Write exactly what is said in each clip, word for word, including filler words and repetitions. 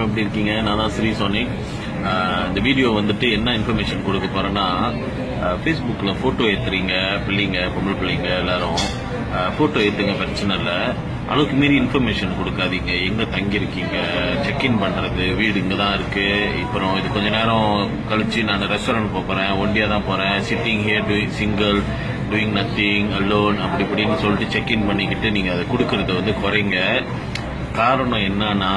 எப்படி இருக்கீங்க? நான் தான் ஸ்ரீ சோனிக். இந்த வீடியோ வந்துட்டு என்ன இன்ஃபர்மேஷன் கொடுக்க போறேன்னா, ஃபேஸ்புக்ல போட்டோ ஏத்துறீங்க பிள்ளைங்க, பொம்பளை பிள்ளைங்க எல்லாரும் போட்டோ ஏத்துங்க, பிரச்சனை இல்லை. அளவுக்கு மீறி இன்ஃபர்மேஷன் கொடுக்காதீங்க. எங்க தங்கி இருக்கீங்க, செக்இன் பண்றது, வீடு இங்க தான் இருக்கு, அப்புறம் இது கொஞ்ச நேரம் கழிச்சு நான் ரெஸ்டாரண்ட் போறேன், ஒண்டியா தான் போறேன், sitting here doing single doing nothing alone அப்படி இப்படின்னு சொல்லிட்டு செக்இன் பண்ணிக்கிட்டு நீங்க அதை கொடுக்கறத வந்து குறைங்க. காரணம் என்னன்னா,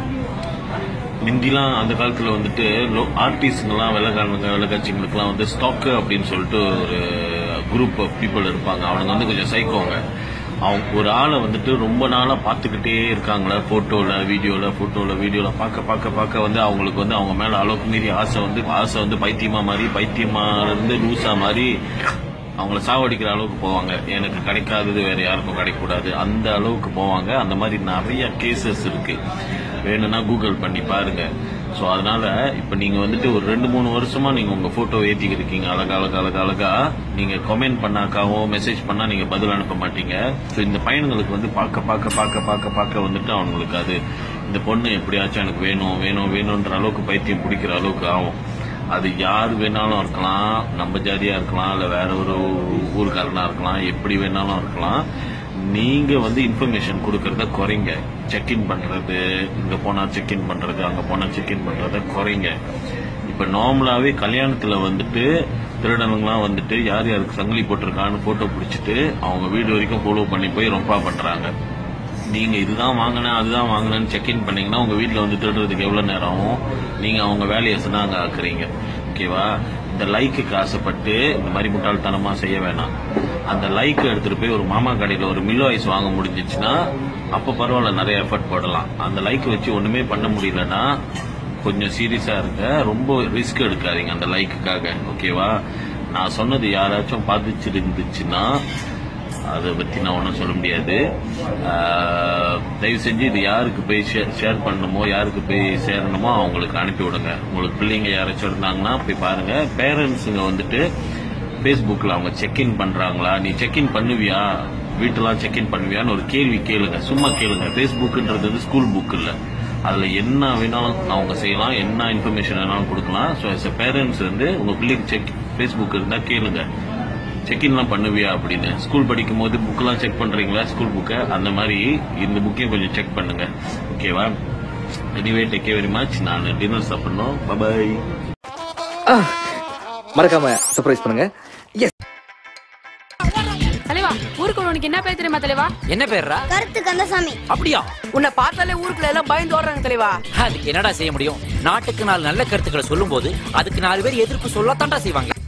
முந்திலாம் அந்த காலத்துல வந்துட்டு ஆர்டிஸ்ட்லாம் வெள்ளக்காரங்க வெள்ளக்காட்சிங்களுக்குலாம் வந்து ஸ்டாக்கு அப்படின்னு சொல்லிட்டு ஒரு குரூப் ஆஃப் பீப்புள் இருப்பாங்க. அவங்க வந்து கொஞ்சம் சைக்கோங்க. அவங்க ஒரு ஆளை வந்துட்டு ரொம்ப நாளா பார்த்துக்கிட்டே இருக்காங்களா, போட்டோல வீடியோல போட்டோல வீடியோல பார்க்க பார்க்க பார்க்க வந்து அவங்களுக்கு வந்து அவங்க மேல அளவுக்கு மீறி ஆசை வந்து ஆசை வந்து பைத்தியமா மாதிரி, பைத்தியமா இருந்து லூசா மாதிரி அவங்கள சாவடிக்கிற அளவுக்கு போவாங்க. எனக்கு கிடைக்காதது வேற யாருக்கும் கிடைக்கூடாது, அந்த அளவுக்கு போவாங்க. அந்த மாதிரி நிறைய கேசஸ் இருக்கு, வேணும்னா கூகுள் பண்ணி பாருங்க. ஸோ அதனால இப்ப நீங்க வந்துட்டு ஒரு ரெண்டு மூணு வருஷமா நீங்க உங்க போட்டோ ஏத்திக்கிட்டு இருக்கீங்க, அழகா அழகா அழகா அழகா நீங்க கமெண்ட் பண்ணாக்காவோ மெசேஜ் பண்ணா நீங்க பதில் அனுப்ப மாட்டீங்க. ஸோ இந்த பையன்களுக்கு வந்து பார்க்க பார்க்க பார்க்க பார்க்க பார்க்க வந்துட்டு அவங்களுக்கு அது இந்த பொண்ணு எப்படியாச்சும் எனக்கு வேணும் வேணும் வேணும்ன்ற அளவுக்கு பைத்தியம் பிடிக்கிற அளவுக்கு ஆகும். அது யார் வேணாலும் இருக்கலாம், நம்ம ஜாதியா இருக்கலாம், இல்ல வேற ஒரு ஊருக்காரனா இருக்கலாம், எப்படி வேணாலும் இருக்கலாம். நீங்க வந்து இன்ஃபர்மேஷன் கொடுக்கறத குறைங்க. செக்இன் பண்றது, இங்க போனா செக்இன் பண்றது, அங்க போனா செக்இன் பண்றத குறைங்க. இப்ப நார்மலாவே கல்யாணத்துல வந்துட்டு திருடனுங்களாம் வந்துட்டு யார் யாருக்கு சங்கிலி போட்டிருக்கான்னு போட்டோ பிடிச்சிட்டு அவங்க வீடு வரைக்கும் ஃபாலோ பண்ணி போய் ரொம்ப பண்றாங்க. நீங்க இதுதான் வாங்கினேன் அதுதான் வாங்கினேன்னு செக்இன் பண்ணீங்கன்னா உங்க வீட்டுல வந்து திருடுறதுக்கு எவ்வளவு நேரம் ஆகும்? நீங்க அவங்க வேலையை அங்க ஆக்குறீங்க. ஓகேவா? இந்த லைக்குக்கு ஆசைப்பட்டு இந்த மாதிரி முட்டாள்தனமா செய்ய வேணாம். அந்த லைக் எடுத்துட்டு போய் ஒரு மாமா கடையில ஒரு மில்லோ ஐஸ் வாங்க முடிஞ்சிச்சுன்னா அப்ப பரவாயில்ல, நிறைய எஃபர்ட் போடலாம். அந்த லைக் வச்சு ஒண்ணுமே பண்ண முடியலன்னா கொஞ்சம் சீரியஸா இருங்க, ரொம்ப ரிஸ்க் எடுக்காதீங்க அந்த லைக்குக்காக. ஓகேவா? நான் சொன்னது யாராச்சும் பாதிச்சிருந்துச்சுன்னா அதை பத்தி நான் ஒன்றும் சொல்ல முடியாது. தயவு செஞ்சு இது யாருக்கு போய் ஷேர் பண்ணணுமோ, யாருக்கு போய் சேரணுமோ அவங்களுக்கு அனுப்பி விடுங்க. உங்களுக்கு பிள்ளைங்க யாராச்சும் இருந்தாங்கன்னா போய் பாருங்க. பேரண்ட்ஸுங்க வந்துட்டு ஃபேஸ்புக்கில் அவங்க செக்இன் பண்றாங்களா, நீ செக்இன் பண்ணுவியா, வீட்டெல்லாம் செக்இன் பண்ணுவியான்னு ஒரு கேள்வி கேளுங்க. சும்மா கேளுங்க. ஃபேஸ்புக்குன்றது வந்து ஸ்கூல் புக் இல்லை, அதுல என்ன வேணாலும் அவங்க செய்யலாம், என்ன இன்ஃபர்மேஷன் வேணாலும் கொடுக்கலாம். ஸோ as a பேரண்ட்ஸ் வந்து உங்க பிள்ளைக்கு செக் ஃபேஸ்புக் இருந்தா கேளுங்க, செக்இன்லாம் பண்ணுவியா அப்படின்னு. ஸ்கூல் படிக்கும் போது புக்கெல்லாம் செக் பண்றீங்களா, ஸ்கூல் புக்கை, அந்த மாதிரி இந்த புக்கையும் கொஞ்சம் செக் பண்ணுங்க. ஓகேவா? Anyway take care very much. நான் டின்னர் சாப்பிடணும். பாய். மறக்காம சர்ப்ரைஸ் பண்ணுங்க. எஸ் தலைவா, ஊருக்கு உனக்கு என்ன பேர் தெரியுமா தலைவா? என்ன பேர்ரா? கருத்து கந்தசாமி. அப்படியா? உன்னை பார்த்தாலே ஊருக்குள்ள எல்லாம் பயந்து ஓடுறாங்க தலைவா. அதுக்கு என்னடா செய்ய முடியும்? நாட்டுக்கு நாலு நல்ல கருத்துக்களை சொல்லும் போது அதுக்கு நாலு பேர் எதிர்ப்பு சொல்லத்தாண்டா செய்வாங்க.